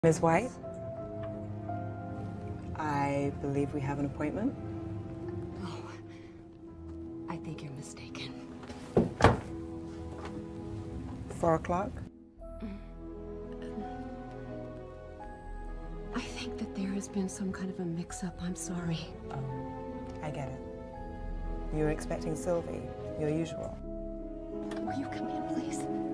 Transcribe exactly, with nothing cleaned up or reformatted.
Miz White, I believe we have an appointment. Oh, I think you're mistaken. Four o'clock? I think that there has been some kind of a mix-up. I'm sorry. Oh, I get it. You were expecting Sylvie, your usual. Will you come in, please?